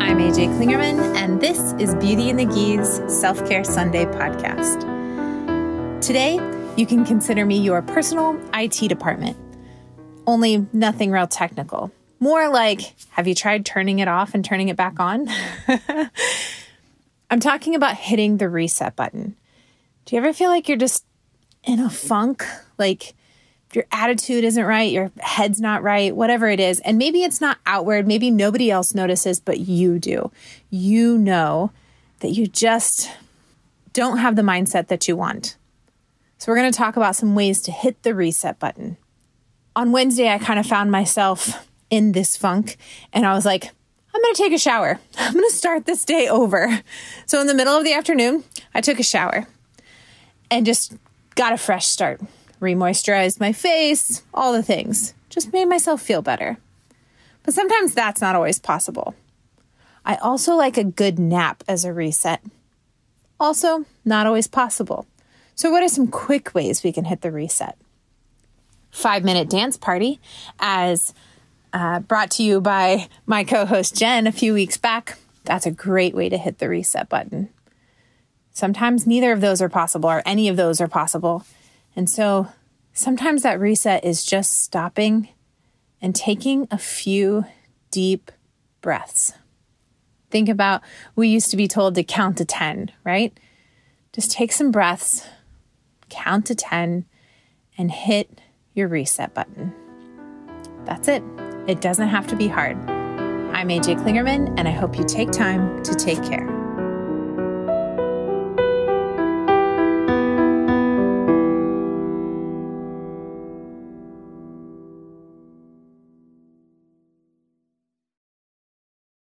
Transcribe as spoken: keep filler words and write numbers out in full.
I'm A J Klingerman, and this is Beauty and the Geese Self-Care Sunday podcast. Today, you can consider me your personal I T department. Only nothing real technical. More like, have you tried turning it off and turning it back on? I'm talking about hitting the reset button. Do you ever feel like you're just in a funk? Like your attitude isn't right, your head's not right, whatever it is. And maybe it's not outward, maybe nobody else notices, but you do. You know that you just don't have the mindset that you want. So we're going to talk about some ways to hit the reset button. On Wednesday, I kind of found myself in this funk, and I was like, I'm going to take a shower. I'm going to start this day over. So in the middle of the afternoon, I took a shower and just got a fresh start. Remoisturized my face, all the things. Just made myself feel better. But sometimes that's not always possible. I also like a good nap as a reset. Also, not always possible. So what are some quick ways we can hit the reset? Five-minute dance party, as uh, brought to you by my co-host Jen a few weeks back. That's a great way to hit the reset button. Sometimes neither of those are possible, or any of those are possible. And so sometimes that reset is just stopping and taking a few deep breaths. Think about, we used to be told to count to ten, right? Just take some breaths, count to ten, and hit your reset button. That's it. It doesn't have to be hard. I'm A J Klingerman, and I hope you take time to take care.